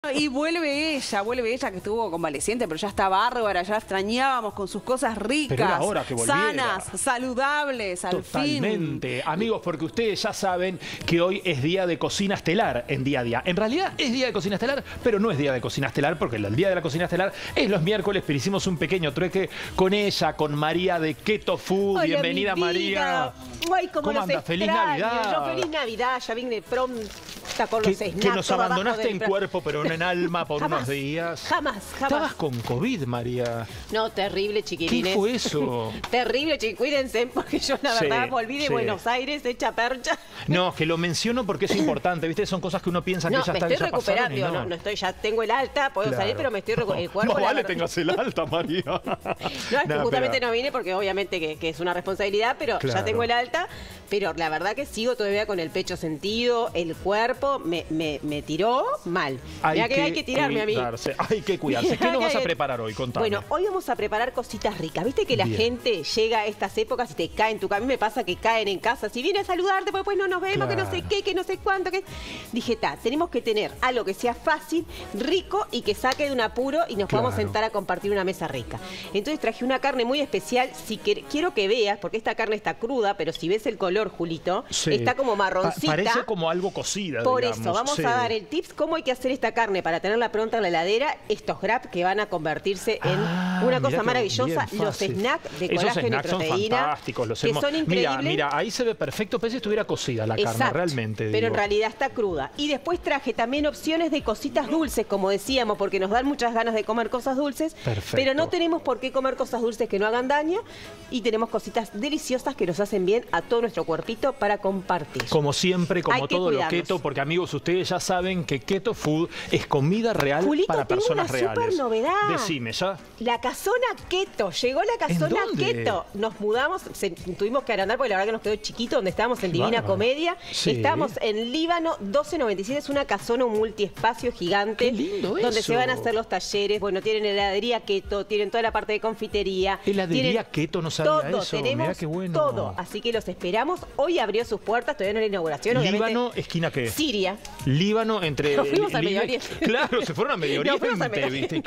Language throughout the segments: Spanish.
Y vuelve ella que estuvo convaleciente, pero ya está bárbara, ya la extrañábamos con sus cosas ricas, pero era hora que volviera. sanas, saludables, al Totalmente. fin. Amigos, porque ustedes ya saben que hoy es día de cocina estelar en Día a Día. En realidad es día de cocina estelar, pero no es día de cocina estelar, porque el día de la cocina estelar es los miércoles, pero hicimos un pequeño trueque con ella, con María de Keto Food. Hola, bienvenida, María. Ay, ¿Cómo anda? Feliz Navidad. Yo, feliz Navidad, ya vine pronta con los snacks. Que nos abandonaste en cuerpo, pero no en alma por unos días. Jamás. Estabas con COVID, María. No, terrible, chiquilines. ¿Qué fue eso? Terrible, chiquilines. Cuídense, porque yo la verdad volví de Buenos Aires hecha percha. No, que lo menciono porque es importante, ¿viste? Son cosas que uno piensa que ya está. No, me estoy recuperando, no estoy, ya tengo el alta, puedo salir, pero me estoy recuperando. El cuerpo, no vale, tengas el alta, María. No, es que justamente no vine porque obviamente que es una responsabilidad, pero ya tengo el alta. Pero la verdad que sigo todavía con el pecho sentido, el cuerpo me tiró mal. Mira que hay que tirarme a mí. Hay que cuidarse. ¿Qué nos vas a preparar hoy? Contame. Bueno, hoy vamos a preparar cositas ricas. Viste que la gente llega a estas épocas y te cae en tu casa. A mí me pasa que caen en casa. Si viene a saludarte, pues no nos vemos, que no sé qué, que no sé cuánto. Dije, tenemos que tener algo que sea fácil, rico y que saque de un apuro y nos podamos sentar a compartir una mesa rica. Entonces traje una carne muy especial. Quiero que veas, porque esta carne está cruda, pero si ves el color, Julito, está como marroncita. Parece como algo cocida, Por digamos. eso, vamos a dar el tips cómo hay que hacer esta carne para tenerla pronta en la heladera. Estos grabs que van a convertirse en una cosa maravillosa. Los snacks de colágeno y proteína. Son fantásticos, que son increíbles. Mira, ahí se ve perfecto. Parece que estuviera cocida la carne, realmente. Pero en realidad está cruda. Y después traje también opciones de cositas dulces, como decíamos, porque nos dan muchas ganas de comer cosas dulces. Perfecto. Pero no tenemos por qué comer cosas dulces que no hagan daño. Y tenemos cositas deliciosas que nos hacen bien a todo nuestro cuerpito para compartir. Como siempre, como todo lo keto, porque amigos, ustedes ya saben que Keto Food es comida real, Julito, para personas reales. Super novedad. Decime, ya. La casona keto, llegó la casona keto. Nos mudamos, tuvimos que agrandar porque la verdad que nos quedó chiquito, donde estábamos en Divina Comedia. Estamos en Líbano 1297, es una casona, un multiespacio gigante. Qué lindo eso. Donde se van a hacer los talleres, bueno, tienen heladería keto, tienen toda la parte de confitería. Heladería keto, no sabía todo, eso. Tenemos mirá qué bueno. todo, así que los esperamos. Hoy abrió sus puertas, todavía no la inauguración, obviamente. ¿Líbano, esquina qué? Siria. Líbano entre... Nos fuimos al Medio Oriente. Claro, se fueron a Medio Oriente, ¿viste?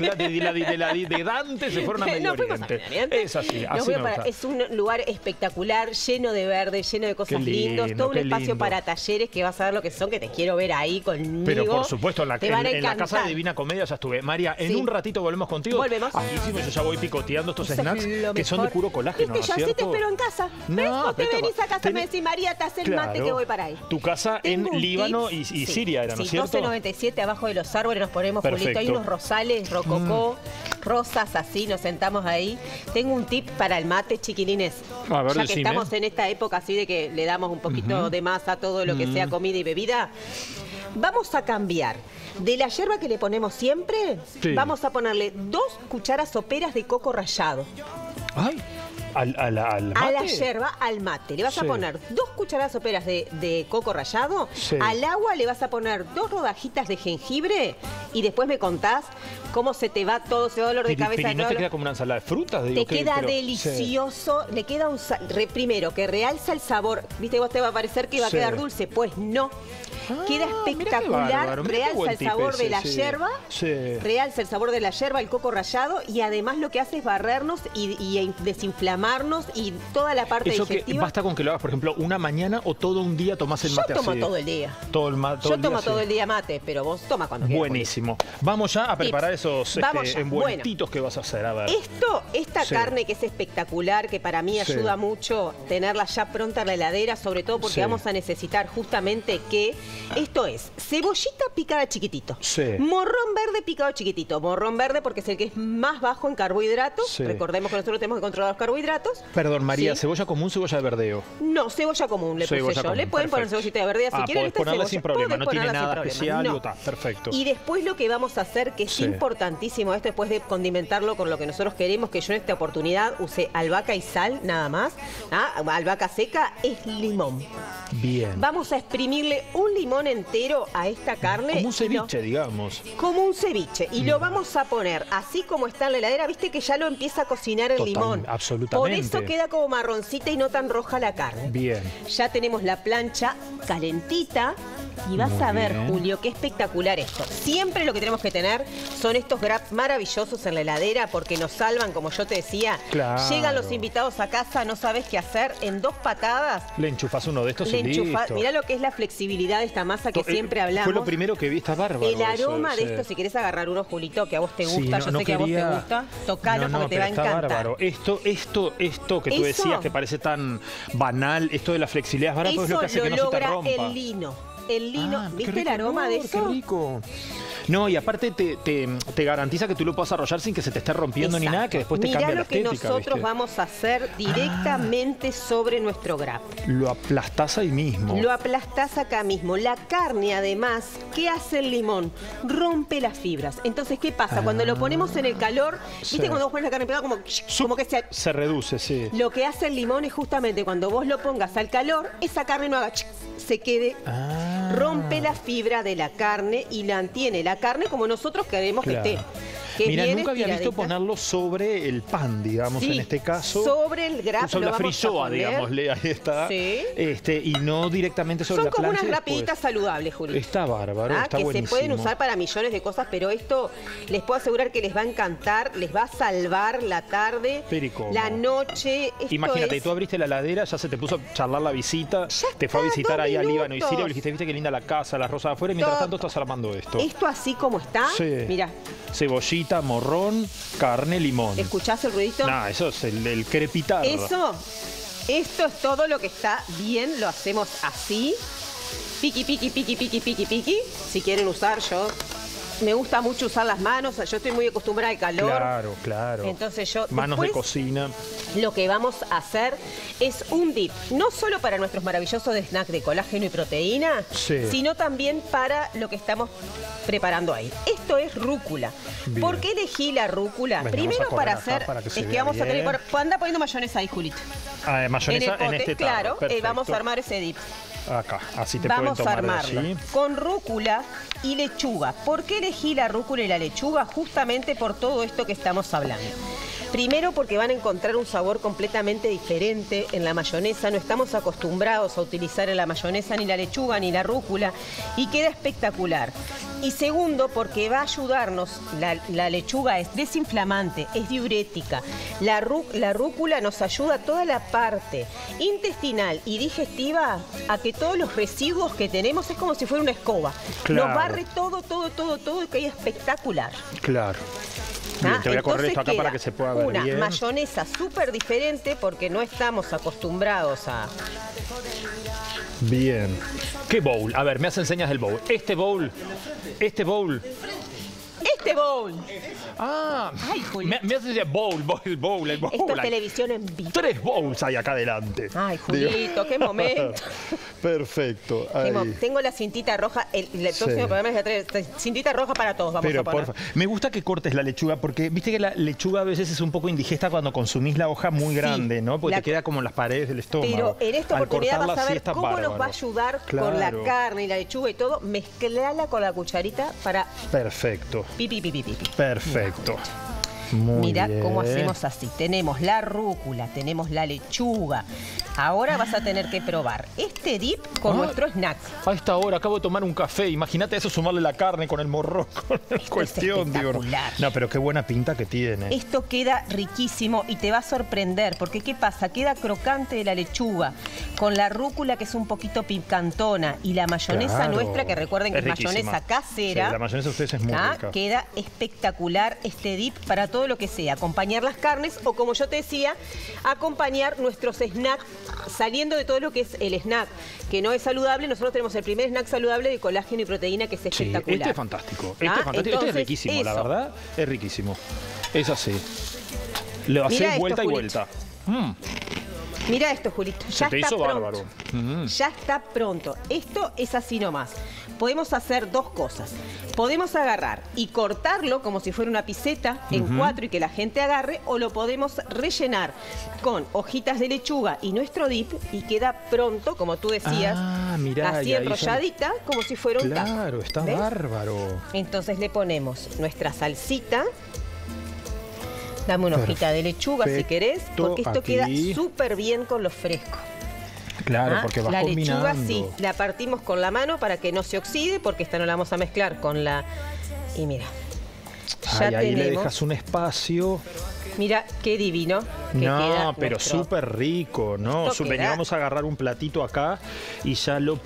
De Dante se fueron a Medio Oriente. Es así, así me gusta. Es un lugar espectacular, lleno de verde, lleno de cosas lindas, todo un espacio para talleres que vas a ver lo que son, que te quiero ver ahí conmigo. Pero por supuesto, en la casa de Divina Comedia ya estuve. María, en un ratito volvemos contigo. Volvemos. Aquí sí, yo ya voy picoteando estos snacks que son de puro colágeno, ¿no es cierto? Yo así te espero en casa. No, vos te venís a casa y me decís, María, te hace el mate que voy para ahí. Tu casa en Líbano y Siria era, ¿no es cierto? 1297, abajo de los árboles nos ponemos, Julito, hay unos rosales, rococó, rosas así, nos sentamos ahí. Tengo un tip para el mate, chiquilines. A ver, ya que estamos en esta época así de que le damos un poquito de más a todo lo que sea comida y bebida, vamos a cambiar. De la yerba que le ponemos siempre, vamos a ponerle 2 cucharas soperas de coco rallado. ¡Ay! ¿Al mate? A la yerba, al mate. Le vas a poner 2 cucharadas soperas de coco rallado. Al agua le vas a poner 2 rodajitas de jengibre. Y después me contás cómo se te va todo ese dolor de cabeza. ¿Y no te queda como una ensalada de frutas? Te queda delicioso. Le queda un... primero, que realza el sabor. Viste, vos te va a parecer que va a quedar dulce. Pues no. Queda espectacular, realza el sabor de la yerba, realza el sabor de la yerba, el coco rallado, y además lo que hace es barrernos y desinflamarnos y toda la parte digestiva. Que basta con que lo hagas, por ejemplo, una mañana o todo un día tomás el mate así. Yo tomo todo el día. Yo tomo todo el día mate, pero vos toma cuando quieras. Buenísimo. Vamos ya a preparar esos envueltitos que vas a hacer. A ver. Esta carne que es espectacular, que para mí ayuda mucho tenerla ya pronta en la heladera, sobre todo porque vamos a necesitar justamente que... Esto es cebollita picada chiquitito, morrón verde picado chiquitito, morrón verde porque es el que es más bajo en carbohidratos, recordemos que nosotros tenemos que controlar los carbohidratos. Perdón, María, ¿cebolla común, cebolla de verdeo? No, cebolla común le puse yo, le pueden poner cebollita de verdeo si quieren. Podés ponerla sin problema, no tiene nada especial, perfecto. Y después lo que vamos a hacer, que es importantísimo esto, después de condimentarlo con lo que nosotros queremos, que yo en esta oportunidad usé albahaca y sal nada más, albahaca seca, es limón. Bien. Vamos a exprimirle 1 limón entero a esta carne. Como un ceviche, digamos. Como un ceviche. Y lo vamos a poner así como está en la heladera. Viste que ya lo empieza a cocinar el limón. Absolutamente. Por eso queda como marroncita y no tan roja la carne. Bien. Ya tenemos la plancha calentita. Y vas a ver, Julio, qué espectacular esto. Siempre lo que tenemos que tener son estos wraps maravillosos en la heladera porque nos salvan, como yo te decía. Claro. Llegan los invitados a casa, no sabes qué hacer. En 2 patadas. Le enchufas uno de estos y listo. Mirá lo que es la flexibilidad de esta masa que siempre hablamos. Fue lo primero que vi, está bárbaro. El aroma de esto, si querés agarrar uno, Julito, que a vos te gusta, yo sé que a vos te gusta, tocalo porque te va a encantar. Bárbaro. Esto que tú decías que parece tan banal, esto de la flexibilidad es bárbaro, es lo que hace que no se te rompa. El lino. El lino, ¿viste el aroma de eso? ¡Qué rico! No, y aparte te garantiza que tú lo puedas arrollar sin que se te esté rompiendo ni nada, que después te cambia la estética. Mirá lo que nosotros vamos a hacer directamente sobre nuestro wrap. Lo aplastás ahí mismo. Lo aplastás acá mismo. La carne, además, ¿qué hace el limón? Rompe las fibras. Entonces, ¿qué pasa? Cuando lo ponemos en el calor, ¿viste cuando vos pones la carne pegada? Como que se reduce, sí. Lo que hace el limón es justamente cuando vos lo pongas al calor, esa carne no haga se quede, rompe la fibra de la carne y mantiene la carne como nosotros queremos que esté. Mira, nunca había visto ponerlo sobre el pan, digamos, en este caso. Sobre el wrap. Sobre la frisoa, digámosle, ahí está. Sí. Y no directamente sobre la plancha. Son como unas rapiditas saludables, Julio. Está bárbaro, está buenísimo. Que se pueden usar para millones de cosas, pero esto les puedo asegurar que les va a encantar, les va a salvar la tarde, la noche. Imagínate, tú abriste la heladera, ya se te puso a charlar la visita, te fue a visitar ahí a Líbano y Siria, y le dijiste, viste qué linda la casa, las rosas afuera, y mientras tanto estás armando esto. Esto así como está, mira. Cebollita, morrón, carne, limón. ¿Escuchás el ruidito? No, eso es el crepitar. Esto es todo lo que está bien, lo hacemos así. Piqui, piqui, piqui, piqui, piqui, piqui. Si quieren usar, me gusta mucho usar las manos, yo estoy muy acostumbrada al calor. Claro, claro. Entonces manos de cocina. Lo que vamos a hacer es un dip, no solo para nuestros maravillosos snacks de colágeno y proteína, sino también para lo que estamos preparando ahí. Esto es rúcula. Bien. ¿Por qué elegí la rúcula? Primero para hacer, es que vamos a tener, anda poniendo mayonesa ahí, Julito. Mayonesa en este tarro. Claro, vamos a armar ese dip. Acá, así te pueden tomar. Vamos a armarlo con rúcula y lechuga. ¿Por qué elegí la rúcula y la lechuga? Justamente por todo esto que estamos hablando. Primero porque van a encontrar un sabor completamente diferente en la mayonesa. No estamos acostumbrados a utilizar en la mayonesa ni la lechuga ni la rúcula y queda espectacular. Y segundo, porque va a ayudarnos, la lechuga es desinflamante, es diurética. La rúcula nos ayuda a toda la parte intestinal y digestiva a que todos los residuos que tenemos es como si fuera una escoba. Nos barre todo y queda espectacular. Claro. Bien, te voy a correr esto acá para que se pueda ver bien. Una mayonesa súper diferente porque no estamos acostumbrados a... Bien. ¿Qué bowl? A ver, me hacen señas del bowl. Este bowl. Ay, Julio. Me hace decir bowl. Esto es televisión en vivo. 3 bowls hay acá adelante. Ay, Julito, qué momento. Perfecto. Tengo la cintita roja. El próximo programa es la cintita roja para todos. Vamos a poner. Porfa, me gusta que cortes la lechuga porque viste que la lechuga a veces es un poco indigesta cuando consumís la hoja muy grande, ¿no? Porque te queda como en las paredes del estómago. Pero en esta oportunidad vas a ver cómo nos va a ayudar con la carne y la lechuga y todo. Mezclala con la cucharita para... Perfecto. Pipi. Perfecto. Mira cómo hacemos así. Tenemos la rúcula, tenemos la lechuga. Ahora vas a tener que probar este dip con nuestro snack. A esta hora acabo de tomar un café. Imagínate eso, sumarle la carne con el morrón. Cuestión, digo. No, pero qué buena pinta que tiene. Esto queda riquísimo y te va a sorprender. Porque ¿qué pasa? Queda crocante de la lechuga con la rúcula que es un poquito picantona y la mayonesa nuestra, que recuerden que es mayonesa casera. Sí, la mayonesa de ustedes es muy rica. Queda espectacular este dip para todo lo que sea. Acompañar las carnes o, como yo te decía, acompañar nuestros snacks saliendo de todo lo que es el snack, que no es saludable. Nosotros tenemos el primer snack saludable de colágeno y proteína, que es espectacular. Este es fantástico. Este es riquísimo, la verdad. Es riquísimo. Es así. Le haces vuelta y vuelta. Mira esto, Julito. Ya está pronto. Ya está pronto. Esto es así nomás. podemos hacer dos cosas. Podemos agarrar y cortarlo como si fuera una piseta en 4 y que la gente agarre, o lo podemos rellenar con hojitas de lechuga y nuestro dip y queda pronto, como tú decías, mirá, así enrolladita, como si fuera un taco. Claro, está ¿ves? bárbaro. Entonces le ponemos nuestra salsita. Dame una hojita de lechuga si querés, porque esto queda súper bien con lo fresco. Claro, porque vas combinando. La lechuga sí, la partimos con la mano para que no se oxide, porque esta no la vamos a mezclar con la... Y mira, ya tenemos... Ahí le dejas un espacio. Mira qué divino que queda. No, pero súper rico, ¿no? Vamos a agarrar un platito acá y ya lo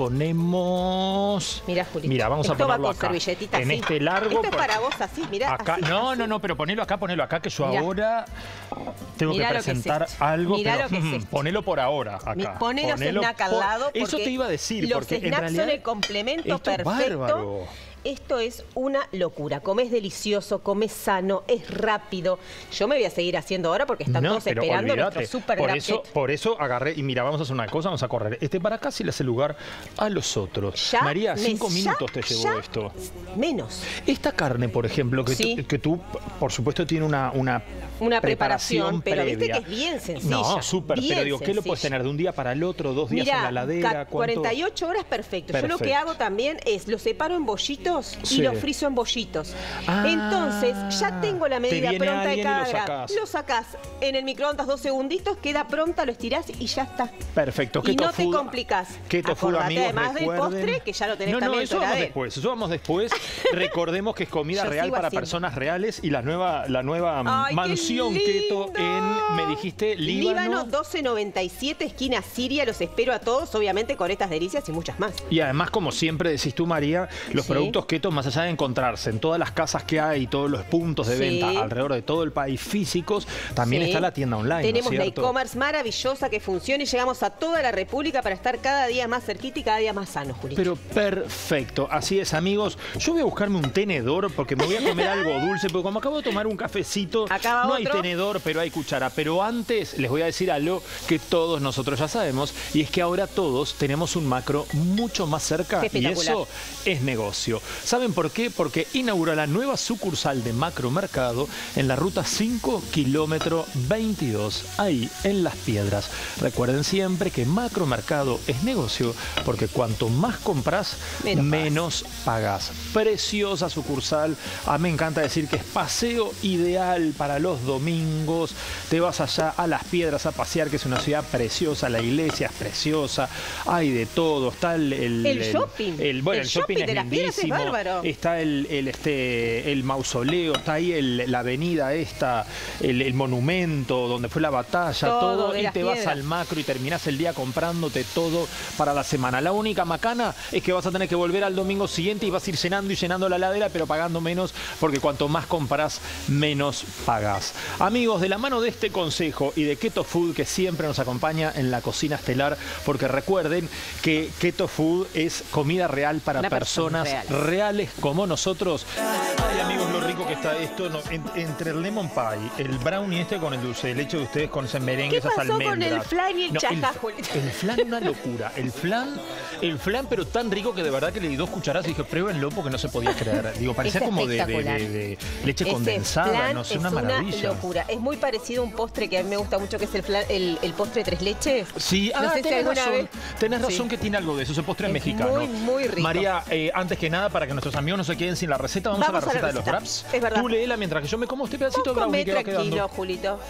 ponemos. Mira, Julito. Mira, vamos a ponerlo acá. En este largo. Esto es para vos así, mira. Acá. Así, no, así. no, pero ponelo acá, que yo ahora tengo que presentar algo. Mirá pero, lo que es esto. Ponelo por ahora acá. Poné los snacks al lado. Eso te iba a decir, los porque en snacks realidad son el complemento esto es perfecto. bárbaro. Esto es una locura. Comés delicioso, comés sano, es rápido. Yo me voy a seguir haciendo ahora porque están todos esperando nuestro super por eso agarré y mira, vamos a hacer una cosa, vamos a correr para acá si le hace lugar a los otros. María, 5 minutos te llevó esto. Menos. Esta carne, por ejemplo, que tú, por supuesto, tiene una preparación pero previa. viste que es bien sencilla. No, súper, pero digo, ¿qué lo puedes tener de un día para el otro, 2 días en la heladera? 48 horas, perfecto. Yo lo que hago también es, lo separo en bollitos y lo frizo en bollitos. Entonces, ya tengo la medida pronta de cada grado. Lo sacás en el microondas 2 segunditos, queda pronta, lo estirás y ya está. Perfecto. Y no te complicás. Keto Food, amigos, además del postre, que ya lo tenés también. Eso vamos después. Recordemos que es comida real para personas reales y la nueva mansión keto en, me dijiste, Líbano 1297, esquina Siria. Los espero a todos, obviamente, con estas delicias y muchas más. Y además, como siempre decís tú, María, los productos keto, más allá de encontrarse en todas las casas que hay, todos los puntos de venta alrededor de todo el país físicos, también está la tienda online. Tenemos la e-commerce maravillosa que funciona y llegamos a toda la República para estar cada día más cerquita y cada día más sanos, Julito. Pero perfecto, así es, amigos. Yo voy a buscarme un tenedor porque me voy a comer algo dulce, porque como acabo de tomar un cafecito, no hay tenedor, pero hay cuchara. Pero antes les voy a decir algo que todos nosotros ya sabemos, y es que ahora todos tenemos un macro mucho más cerca, y eso es negocio. ¿Saben por qué? Porque inaugura la nueva sucursal de Macromercado en la ruta 5, kilómetro 22, ahí en Las Piedras. Recuerden siempre que Macromercado es negocio, porque cuanto más compras, menos pagas. Preciosa sucursal. Me encanta decir que es paseo ideal para los domingos. Te vas allá a Las Piedras a pasear, que es una ciudad preciosa, la iglesia es preciosa, hay de todo. Está el shopping. El shopping es lindísimo. Está el mausoleo, está ahí la avenida esta, el monumento donde fue la batalla, todo y te vas al macro y terminás el día comprándote todo para la semana. La única macana es que vas a tener que volver al domingo siguiente y vas a ir llenando y llenando la heladera, pero pagando menos, porque cuanto más compras, menos pagás. Amigos, de la mano de este consejo y de Keto Food, que siempre nos acompaña en la cocina estelar, porque recuerden que Keto Food es comida real para personas reales como nosotros. Ay, amigos, lo rico que está esto, entre el lemon pie, el brownie con el dulce de leche de ustedes, con ese merengue, esas almendras. ¿Qué pasó con el flan y el chasca, el flan, una locura. El flan, pero tan rico que de verdad que le di 2 cucharadas y dije, pruébenlo, porque no se podía creer. Digo, parecía como de leche condensada, no sé, una maravilla. Es una locura. Es muy parecido a un postre que a mí me gusta mucho, que es el postre 3 leches. Sí, no sé tenés razón que tiene algo de eso, ese postre mexicano. Muy, muy rico. María, antes que nada, para que nuestros amigos no se queden sin la receta, vamos a la receta de los wraps. Es verdad. Tú léela mientras que yo me como este pedacito de brownie que va quedando. Tranquilo, Julito.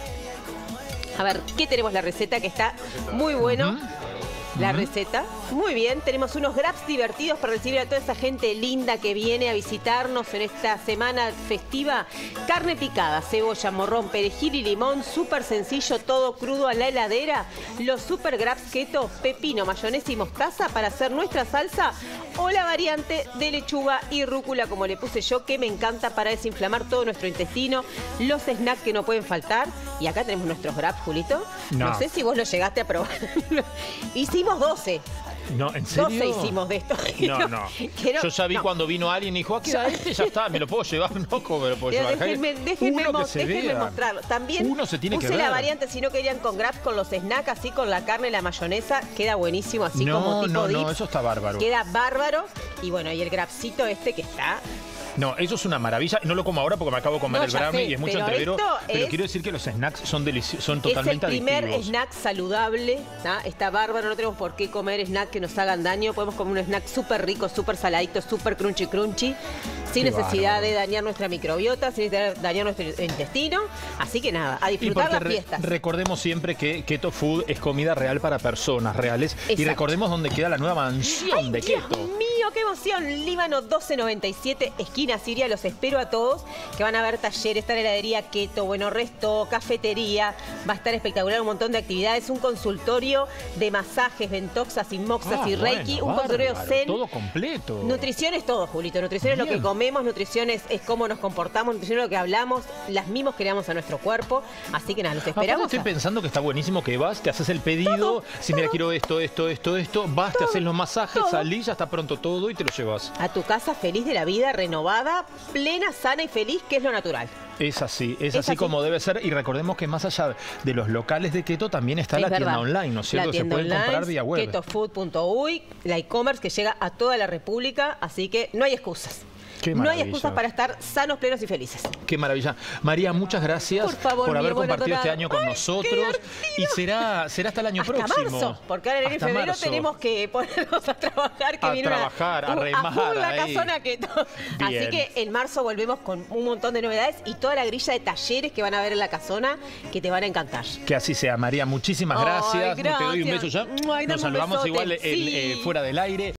A ver, ¿qué tenemos la receta? Que está muy bueno. La receta. Muy bien, tenemos unos wraps divertidos para recibir a toda esa gente linda que viene a visitarnos en esta semana festiva. Carne picada, cebolla, morrón, perejil y limón, súper sencillo, todo crudo a la heladera. Los super wraps keto, pepino, mayonesa y mostaza para hacer nuestra salsa, o la variante de lechuga y rúcula, como le puse yo, que me encanta para desinflamar todo nuestro intestino. Los snacks que no pueden faltar. Y acá tenemos nuestros wraps, Julito. No sé si vos los llegaste a probar. Hicimos 12. No, ¿en Dos serio? hicimos de esto. No. Yo ya vi cuando vino alguien y dijo, aquí a este ya está, me lo puedo llevar, no, ¿cómo me lo puedo llevar? Déjenme mostrarlo. También uno se tiene que puse ver. la variante, si no querían con Grabs, con los snacks, así con la carne y la mayonesa, queda buenísimo, así como tipo dips. No, eso está bárbaro. Queda bárbaro. Y bueno, y el Grabcito este que está... No, eso es una maravilla. No lo como ahora porque me acabo de comer el brownie y es mucho entrevero. Pero quiero decir que los snacks son deliciosos, son totalmente adictivos. Es el primer snack saludable, ¿tá? Está bárbaro, no tenemos por qué comer snacks que nos hagan daño. Podemos comer un snack súper rico, súper saladito, súper crunchy, sin necesidad de dañar nuestra microbiota, sin necesidad de dañar nuestro intestino. Así que nada, a disfrutar las fiestas. Recordemos siempre que Keto Food es comida real para personas reales. Exacto. Y recordemos dónde queda la nueva mansión de Keto. ¡Dios mío, qué emoción! Líbano 1297, esquina Siria. Los espero a todos, que van a ver talleres, está la heladería Keto, bueno, resto, cafetería. Va a estar espectacular, un montón de actividades, un consultorio de masajes, ventoxas, inmoxas y reiki, un consultorio zen. Todo completo. Nutrición es todo, Julito. Nutrición es lo que comemos, nutrición es cómo nos comportamos, nutrición es lo que hablamos, las mimos que le damos a nuestro cuerpo. Así que nada, los esperamos. Estoy pensando que está buenísimo que vas, te haces el pedido, mira, quiero esto, vas, te haces los masajes, salís, ya está pronto todo y te lo llevas. A tu casa feliz de la vida, renovada, plena, sana y feliz, que es lo natural. Es así como debe ser. Y recordemos que más allá de los locales de Keto también está la tienda online, ¿no es cierto? Se pueden comprar vía web. Ketofood.uy, la e-commerce que llega a toda la República, así que no hay excusas. No hay excusas para estar sanos, plenos y felices. Qué maravilla. María, muchas gracias por haber compartido este año con nosotros. Y será hasta el año próximo. Marzo, porque ahora en febrero tenemos que ponernos a trabajar. A remar la casona Keto. Así que en marzo volvemos con un montón de novedades y toda la grilla de talleres que van a ver en la casona que te van a encantar. Que así sea, María. Muchísimas gracias. Te doy un beso ya. Nos saludamos igual fuera del aire.